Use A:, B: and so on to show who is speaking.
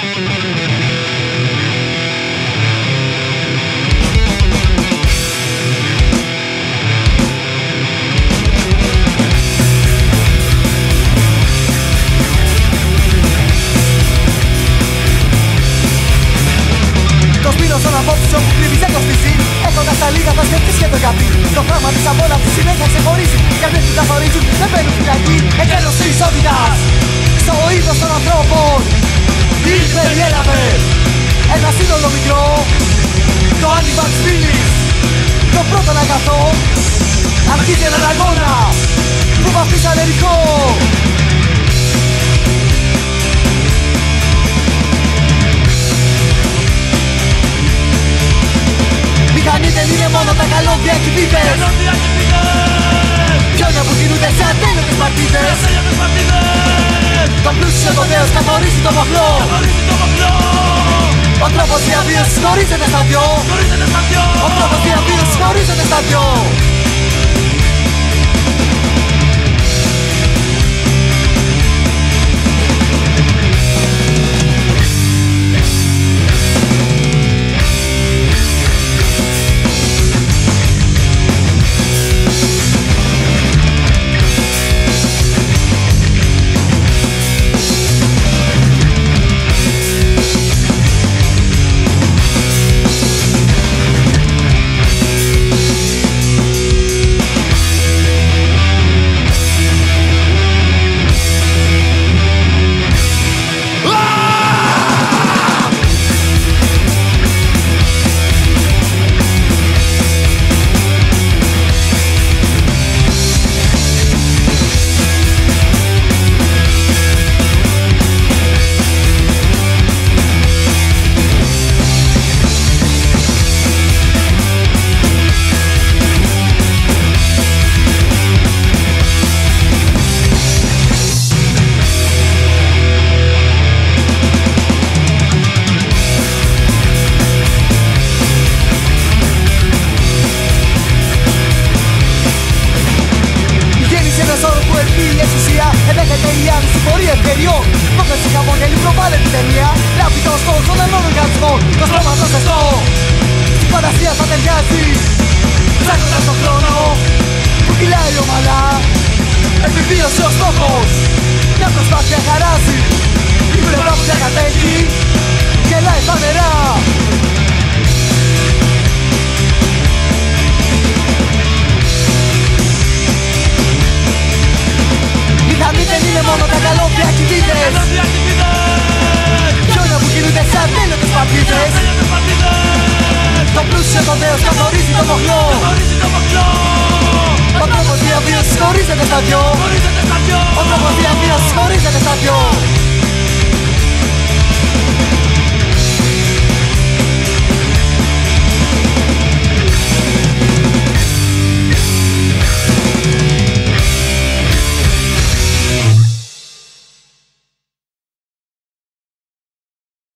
A: Στα λίγα θα σκεφτείς και το γιατί. Το πράγμα της απόλαυσης συνέχεια ξεχωρίζει. Καρδιές που καθορίζουν δεν μπαίνουν φυλακή. Εκένος της ισότητας στο είδος των ανθρώπων. Περιέλαβε ένα σύνολο μικρό. Το άνοιγμα της πύλης, το πρώτο αγαθό. Αρχίζει έναν αγώνα που βαφτίσαν ερικό. Μηχανή δεν είναι μόνο τα καλώδια εκπίτες. Πιόνια που κινούνται σε ατέλειωτες παρτίδες. Το πλούσιο το δέος καθορίζει το μοχλό. Ο τρόπος διαβίωσης χωρίζεται στα δυο. Ο τρόπος διαβίωσης χωρίζεται στα δυο. Ενέχεται η άνοιξη πορεία ευκαιριών. Πρόκληση χαμόγελη προβάλλει την ταινία. Λάβει το στόχο των ενών οργανισμών. Το στρώμα το ζεστό στην φαντασία θα ταιριάζει. Ψάχνοντας τον χρόνο που κυλάει ομαλά. Επιβίωση ο στόχος. Μια προσπάθεια χαράζει. Η πλευρά που διακατέχει.